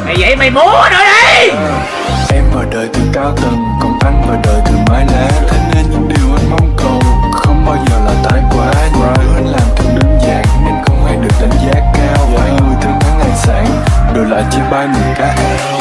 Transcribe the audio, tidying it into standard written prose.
Mày vậy mày múa nữa đi. Em vào đời từ cao tầng, còn anh vào đời từ mái lá. Thế nên những điều anh mong cầu không bao giờ là thái quá. Những điều anh làm thật đơn giản nên không hề được đánh giá cao. Phải người thương thắng ngày sản, đổi lại chỉ bay 10 cái ao.